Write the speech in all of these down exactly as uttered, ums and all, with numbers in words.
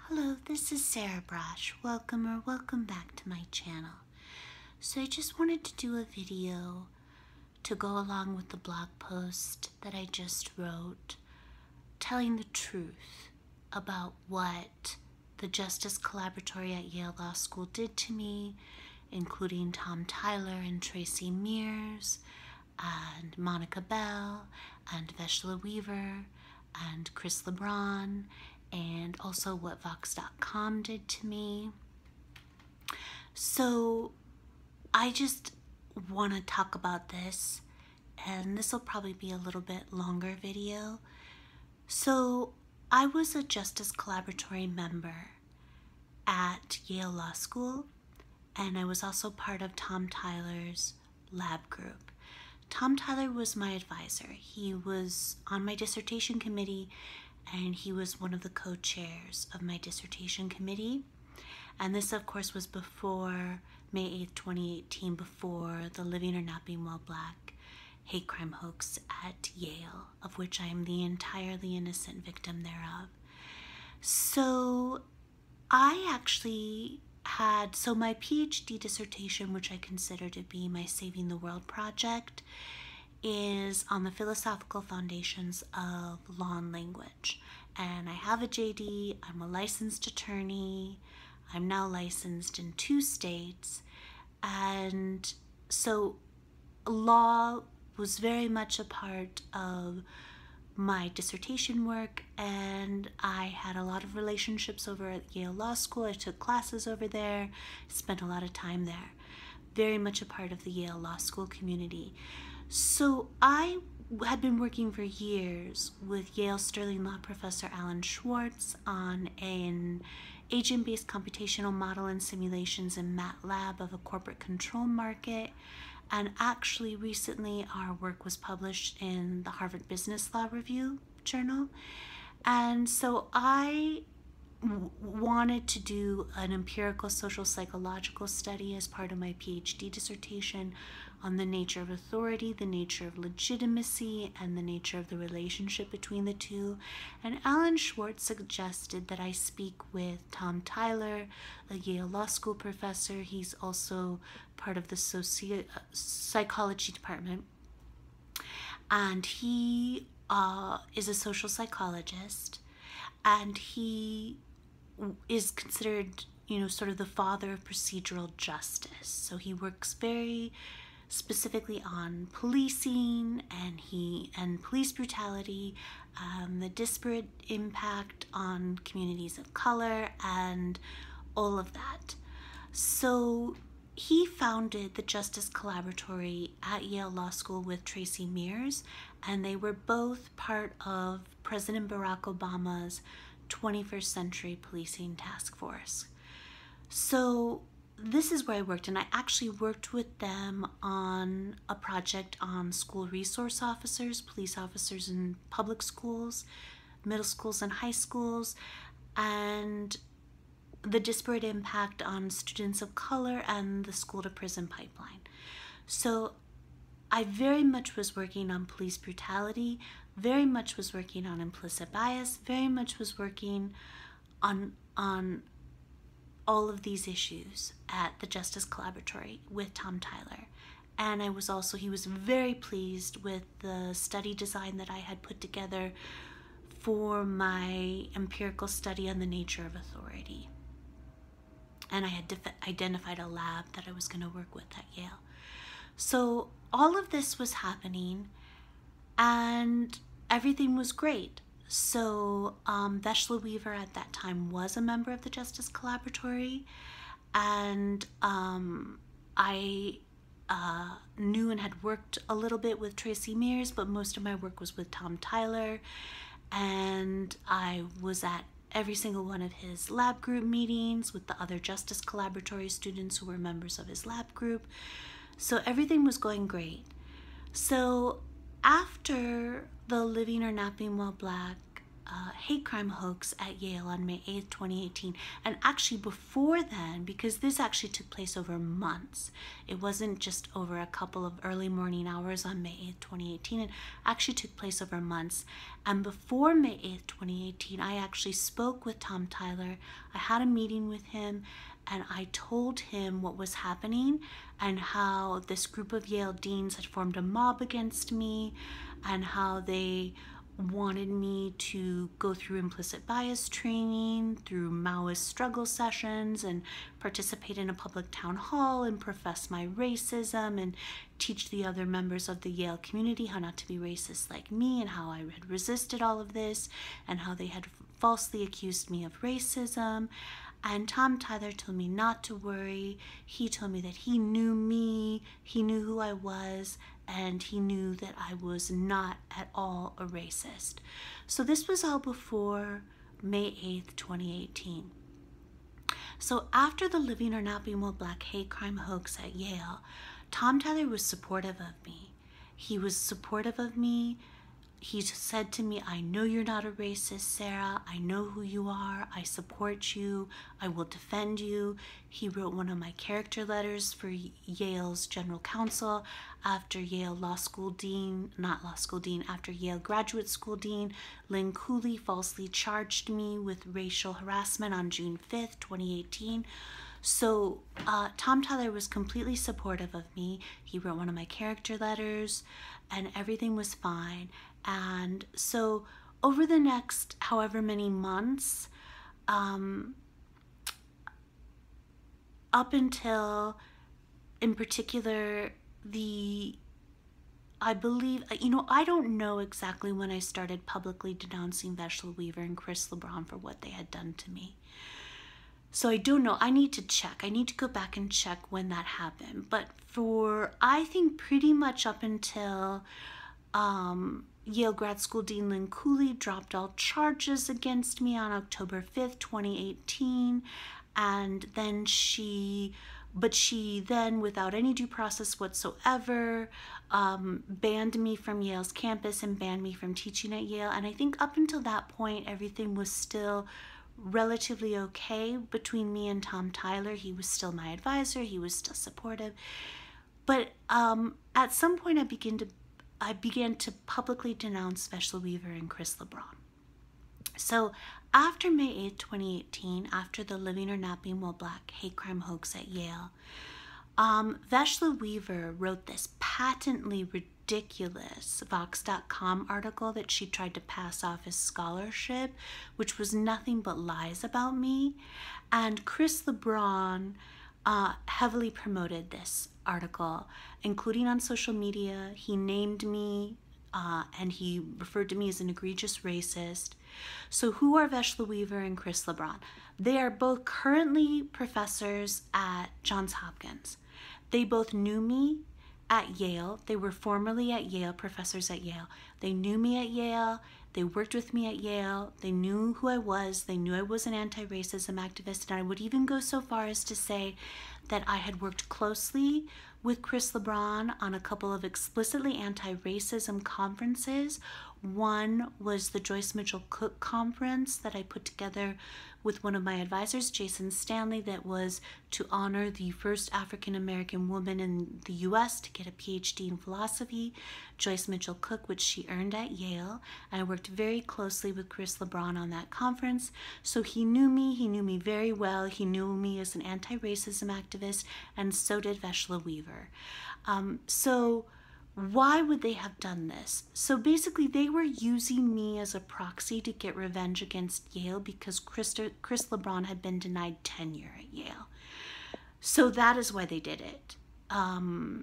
Hello, this is Sarah Brash. Welcome or welcome back to my channel. So I just wanted to do a video to go along with the blog post that I just wrote, telling the truth about what the Justice Collaboratory at Yale Law School did to me, including Tom Tyler and Tracy Mears, and Monica Bell, and Veshla Weaver, and Chris LeBron, and also what Vox dot com did to me. So I just want to talk about this, and this will probably be a little bit longer video. So I was a Justice Collaboratory member at Yale Law School, and I was also part of Tom Tyler's lab group. Tom Tyler was my advisor. He was on my dissertation committee, and he was one of the co-chairs of my dissertation committee. And this, of course, was before May eighth, twenty eighteen, before the Living or Not Being While Black hate crime hoax at Yale, of which I am the entirely innocent victim thereof. So I actually had, so my PhD dissertation, which I consider to be my Saving the World project, is on the philosophical foundations of law and language. And I have a J D, I'm a licensed attorney, I'm now licensed in two states, and so law was very much a part of my dissertation work, and I had a lot of relationships over at Yale Law School. I took classes over there, spent a lot of time there. Very much a part of the Yale Law School community. So I had been working for years with Yale Sterling Law professor Alan Schwartz on an agent-based computational model and simulations in MATLAB of a corporate control market. And actually recently our work was published in the Harvard Business Law Review journal. And so I w- wanted to do an empirical social psychological study as part of my PhD dissertation on the nature of authority, the nature of legitimacy, and the nature of the relationship between the two. And Alan Schwartz suggested that I speak with Tom Tyler, a Yale Law School professor. He's also part of the soci- psychology department. And he uh, is a social psychologist, and he is considered, you know, sort of the father of procedural justice. So he works very specifically on policing and he and police brutality, um, the disparate impact on communities of color, and all of that. So he founded the Justice Collaboratory at Yale Law School with Tracy Mears, and they were both part of President Barack Obama's twenty-first Century Policing Task Force. So this is where I worked, and I actually worked with them on a project on school resource officers, police officers in public schools, middle schools and high schools, and the disparate impact on students of color and the school to prison pipeline. So I very much was working on police brutality, very much was working on implicit bias, very much was working on on all of these issues at the Justice Collaboratory with Tom Tyler. And I was also, he was very pleased with the study design that I had put together for my empirical study on the nature of authority. And I had def- identified a lab that I was going to work with at Yale. So all of this was happening, and everything was great. So um, Veshla Weaver at that time was a member of the Justice Collaboratory, and um, I uh, knew and had worked a little bit with Tracy Mears, but most of my work was with Tom Tyler, and I was at every single one of his lab group meetings with the other Justice Collaboratory students who were members of his lab group. So everything was going great. So after the Living or Not Being While Black uh, hate crime hoax at Yale on May eighth, twenty eighteen. And actually before then, because this actually took place over months, it wasn't just over a couple of early morning hours on May eighth, twenty eighteen, it actually took place over months. And before May eighth, twenty eighteen, I actually spoke with Tom Tyler. I had a meeting with him, and I told him what was happening and how this group of Yale deans had formed a mob against me, and how they wanted me to go through implicit bias training, through Maoist struggle sessions, and participate in a public town hall and profess my racism and teach the other members of the Yale community how not to be racist like me, and how I had resisted all of this, and how they had falsely accused me of racism. And Tom Tyler told me not to worry. He told me that he knew me, he knew who I was, and he knew that I was not at all a racist. So this was all before May eighth, twenty eighteen. So after the Living or Not Being While Black hate crime hoax at Yale, Tom Tyler was supportive of me. He was supportive of me. He said to me, I know you're not a racist, Sarah. I know who you are. I support you. I will defend you. He wrote one of my character letters for Yale's general counsel after Yale Law School Dean, not Law School Dean, after Yale Graduate School Dean, Lynn Cooley falsely charged me with racial harassment on June fifth, twenty eighteen. So uh, Tom Tyler was completely supportive of me. He wrote one of my character letters, and everything was fine. And so over the next however many months, um, up until, in particular, the, I believe, you know, I don't know exactly when I started publicly denouncing Veshla Weaver and Chris LeBron for what they had done to me. So I don't know. I need to check. I need to go back and check when that happened. But for, I think, pretty much up until um, Yale Grad School Dean Lynn Cooley dropped all charges against me on October fifth, twenty eighteen. And then she, but she then, without any due process whatsoever, um, banned me from Yale's campus and banned me from teaching at Yale. And I think up until that point, everything was still relatively okay between me and Tom Tyler. He was still my advisor. He was still supportive. But um, at some point, I began to I began to publicly denounce Veshla Weaver and Chris LeBron. So after May eighth, twenty eighteen, after the Living or Not Being While Black hate crime hoax at Yale, um, Veshla Weaver wrote this patently ridiculous Vox dot com article that she tried to pass off as scholarship, which was nothing but lies about me. And Chris LeBron uh, heavily promoted this article, including on social media. He named me uh, and he referred to me as an egregious racist. So who are Veshla Weaver and Chris LeBron? They are both currently professors at Johns Hopkins. They both knew me at Yale. They were formerly at Yale, professors at Yale. They knew me at Yale. They worked with me at Yale. They knew who I was. They knew I was an anti-racism activist. And I would even go so far as to say that I had worked closely with Chris LeBron on a couple of explicitly anti-racism conferences. One was the Joyce Mitchell Cook conference that I put together with one of my advisors, Jason Stanley, that was to honor the first African-American woman in the U S to get a P H D in philosophy, Joyce Mitchell Cook, which she earned at Yale. And I worked very closely with Chris LeBron on that conference. So he knew me, he knew me very well. He knew me as an anti-racism activist, and so did Veshla Weaver. Um, so why would they have done this? So basically, they were using me as a proxy to get revenge against Yale because Chris, Chris LeBron had been denied tenure at Yale. So that is why they did it. Um,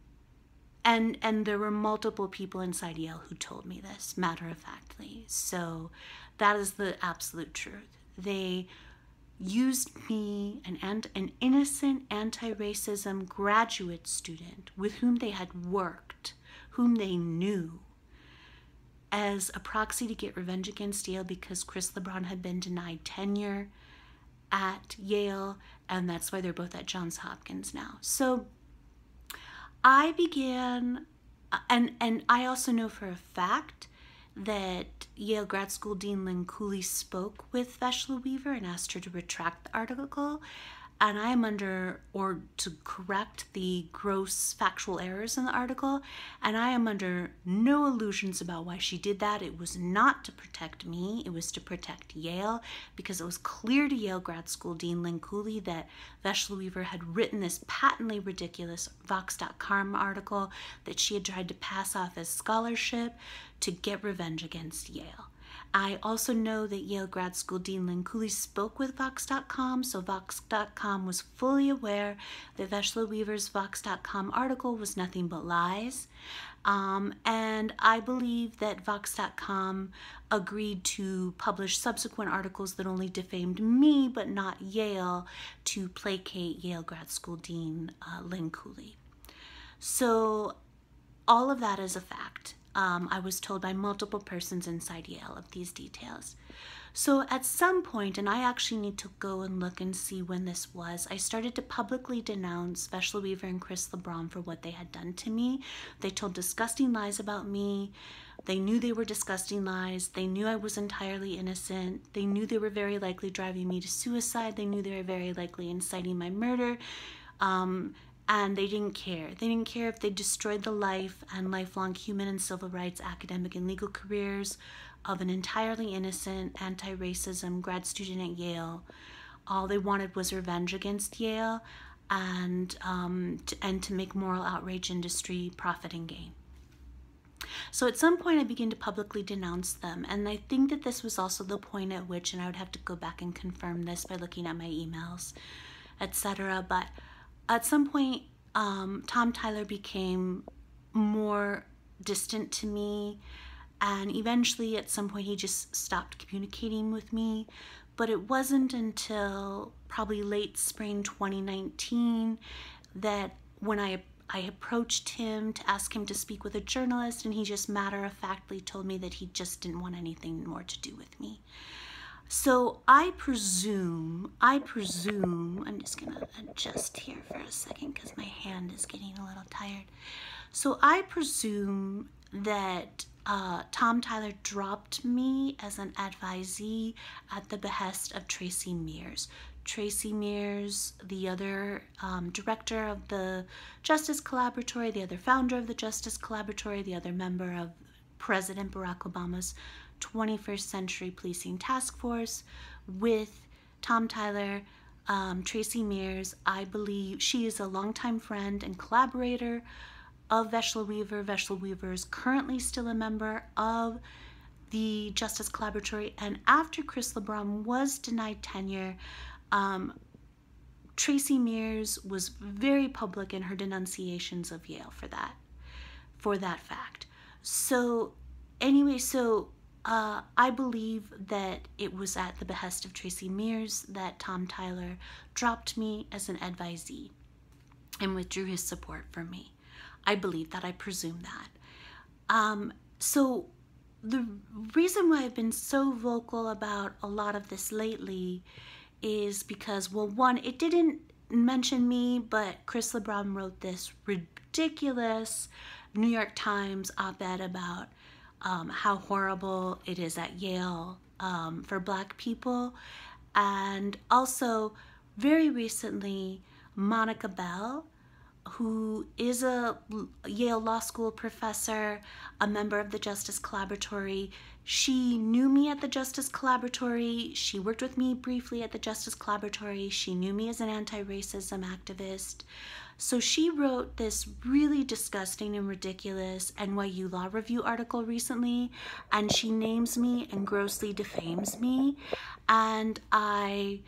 and, and there were multiple people inside Yale who told me this, matter-of-factly. So that is the absolute truth. They used me, an, an innocent anti-racism graduate student with whom they had worked, whom they knew, as a proxy to get revenge against Yale because Chris LeBron had been denied tenure at Yale, and that's why they're both at Johns Hopkins now. So I began, and, and I also know for a fact that Yale Grad School Dean Lynn Cooley spoke with Veshla Weaver and asked her to retract the article. And I am under, or to correct the gross factual errors in the article, and I am under no illusions about why she did that. It was not to protect me, it was to protect Yale, because it was clear to Yale Grad School Dean Lynn Cooley that Veshla Weaver had written this patently ridiculous Vox dot com article that she had tried to pass off as scholarship to get revenge against Yale. I also know that Yale Grad School Dean Lynn Cooley spoke with Vox dot com, so Vox dot com was fully aware that Veshla Weaver's Vox dot com article was nothing but lies. Um, and I believe that Vox dot com agreed to publish subsequent articles that only defamed me, but not Yale, to placate Yale Grad School Dean uh, Lynn Cooley. So all of that is a fact. Um, I was told by multiple persons inside Yale of these details. So at some point, and I actually need to go and look and see when this was, I started to publicly denounce Veshla Weaver and Chris LeBron for what they had done to me. They told disgusting lies about me. They knew they were disgusting lies. They knew I was entirely innocent. They knew they were very likely driving me to suicide. They knew they were very likely inciting my murder. Um, And they didn't care. They didn't care if they destroyed the life and lifelong human and civil rights, academic and legal careers of an entirely innocent anti-racism grad student at Yale. All they wanted was revenge against Yale and, um, to, and to make moral outrage industry profit and gain. So at some point I began to publicly denounce them, and I think that this was also the point at which, and I would have to go back and confirm this by looking at my emails, et cetera, but at some point, um, Tom Tyler became more distant to me, and eventually at some point he just stopped communicating with me. But it wasn't until probably late spring twenty nineteen that when I, I approached him to ask him to speak with a journalist, and he just matter-of-factly told me that he just didn't want anything more to do with me. So I presume, I presume, I'm just gonna adjust here for a second because my hand is getting a little tired. So I presume that uh, Tom Tyler dropped me as an advisee at the behest of Tracy Mears. Tracy Mears, the other um, director of the Justice Collaboratory, the other founder of the Justice Collaboratory, the other member of President Barack Obama's twenty-first Century Policing Task Force, with Tom Tyler, um, Tracy Mears. I believe she is a longtime friend and collaborator of Veshla Weaver. Veshla Weaver is currently still a member of the Justice Collaboratory, and after Chris LeBron was denied tenure, um, Tracy Mears was very public in her denunciations of Yale for that, for that fact. So anyway, so Uh, I believe that it was at the behest of Tracy Mears that Tom Tyler dropped me as an advisee and withdrew his support from me. I believe that, I presume that. Um, so the reason why I've been so vocal about a lot of this lately is because, well, one, it didn't mention me, but Chris LeBron wrote this ridiculous New York Times op-ed about Um, how horrible it is at Yale um, for Black people. And also, very recently, Monica Bell, who is a Yale Law School professor, a member of the Justice Collaboratory, she knew me at the Justice Collaboratory. She worked with me briefly at the Justice Collaboratory. She knew me as an anti-racism activist. So she wrote this really disgusting and ridiculous N Y U Law Review article recently, and she names me and grossly defames me. And I,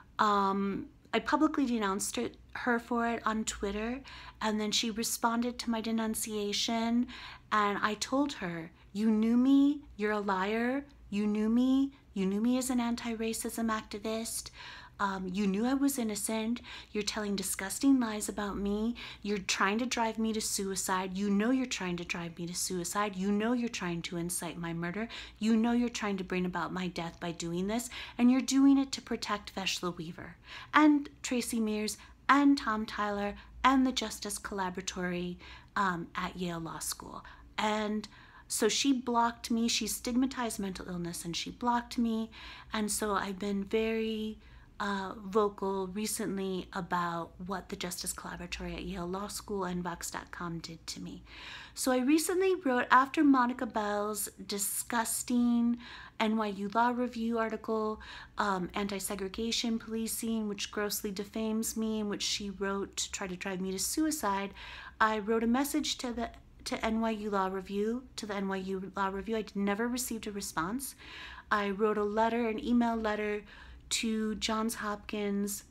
um, I publicly denounced it, her for it on Twitter, and then she responded to my denunciation, and I told her, you knew me, you're a liar, you knew me, you knew me as an anti-racism activist. Um, you knew I was innocent. You're telling disgusting lies about me. You're trying to drive me to suicide. You know you're trying to drive me to suicide. You know you're trying to incite my murder. You know you're trying to bring about my death by doing this. And you're doing it to protect Veshla Weaver and Tracy Mears and Tom Tyler and the Justice Collaboratory um, at Yale Law School. And so she blocked me. She stigmatized mental illness and she blocked me. And so I've been very uh, vocal recently about what the Justice Collaboratory at Yale Law School and Vox dot com did to me. So I recently wrote, after Monica Bell's disgusting N Y U Law Review article, um, Anti-Segregation Policing, which grossly defames me, in which she wrote to try to drive me to suicide, I wrote a message to the to N Y U Law Review, to the N Y U Law Review. I never received a response. I wrote a letter, an email letter to Johns Hopkins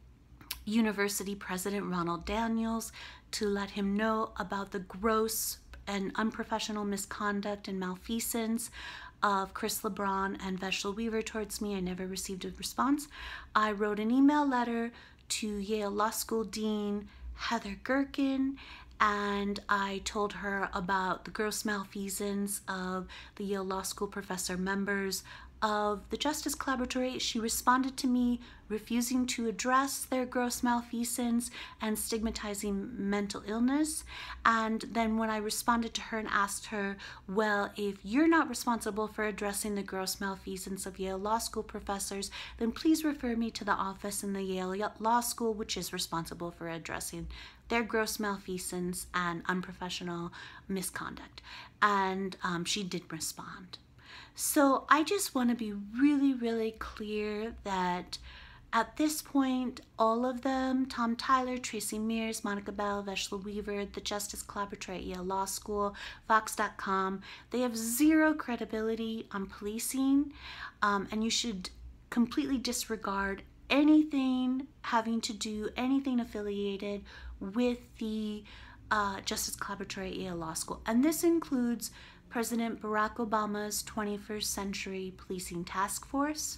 University President Ronald Daniels to let him know about the gross and unprofessional misconduct and malfeasance of Chris LeBron and Veshel Weaver towards me. I never received a response. I wrote an email letter to Yale Law School Dean Heather Gerken, and I told her about the gross malfeasance of the Yale Law School professor members of the Justice Collaboratory. She responded to me refusing to address their gross malfeasance and stigmatizing mental illness. And then when I responded to her and asked her, well, if you're not responsible for addressing the gross malfeasance of Yale Law School professors, then please refer me to the office in the Yale Law School, which is responsible for addressing their gross malfeasance and unprofessional misconduct. And um, she did respond. So I just want to be really, really clear that at this point, all of them, Tom Tyler, Tracy Mears, Monica Bell, Veshel Weaver, the Justice Collaboratory at Yale Law School, Vox dot com, they have zero credibility on policing, um, and you should completely disregard anything having to do, anything affiliated with the uh, Justice Collaboratory at Yale Law School. And this includes President Barack Obama's twenty-first Century Policing Task Force.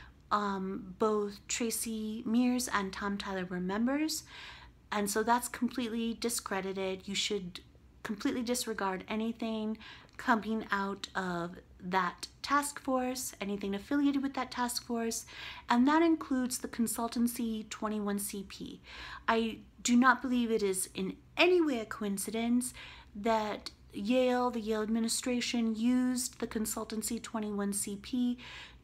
Um, both Tracy Mears and Tom Tyler were members, and so that's completely discredited. You should completely disregard anything coming out of that task force, anything affiliated with that task force, and that includes the consultancy twenty-one C P. I do not believe it is in any way a coincidence that Yale, the Yale administration, used the consultancy twenty-one C P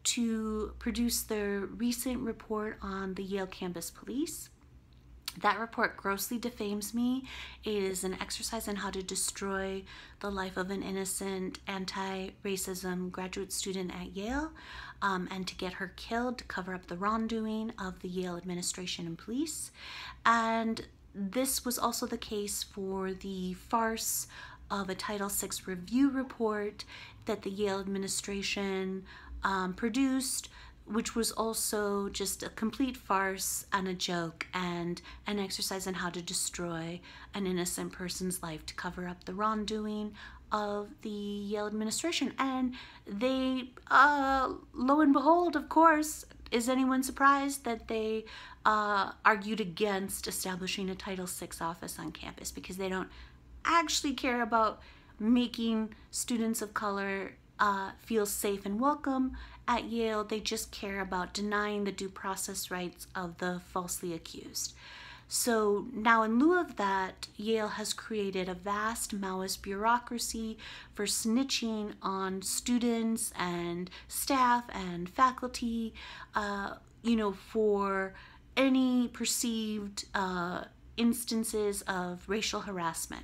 to produce their recent report on the Yale campus police. That report grossly defames me. It is an exercise in how to destroy the life of an innocent anti-racism graduate student at Yale, um, and to get her killed, to cover up the wrongdoing of the Yale administration and police. And this was also the case for the farce of a Title six review report that the Yale administration um, produced, which was also just a complete farce and a joke and an exercise in how to destroy an innocent person's life to cover up the wrongdoing of the Yale administration. And they, uh, lo and behold, of course, is anyone surprised that they uh, argued against establishing a Title six office on campus, because they don't actually care about making students of color uh, feel safe and welcome at Yale. They just care about denying the due process rights of the falsely accused. So now, in lieu of that, Yale has created a vast Maoist bureaucracy for snitching on students and staff and faculty, uh, you know, for any perceived uh, instances of racial harassment.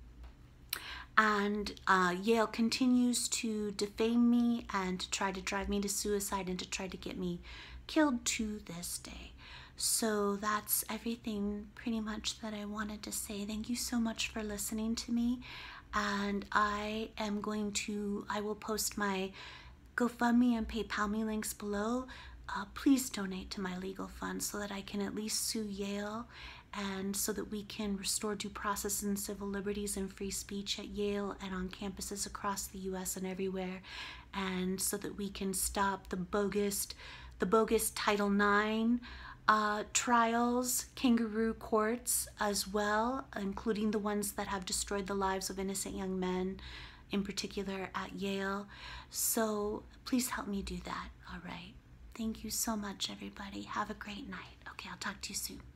And uh, Yale continues to defame me and to try to drive me to suicide and to try to get me killed to this day. So that's everything pretty much that I wanted to say. Thank you so much for listening to me. And I am going to, I will post my GoFundMe and PayPal me links below. Uh, please donate to my legal fund so that I can at least sue Yale, and so that we can restore due process and civil liberties and free speech at Yale and on campuses across the U S and everywhere, and so that we can stop the bogus, the bogus Title nine uh, trials, kangaroo courts as well, including the ones that have destroyed the lives of innocent young men, in particular at Yale. So please help me do that, all right? Thank you so much, everybody. Have a great night. Okay, I'll talk to you soon.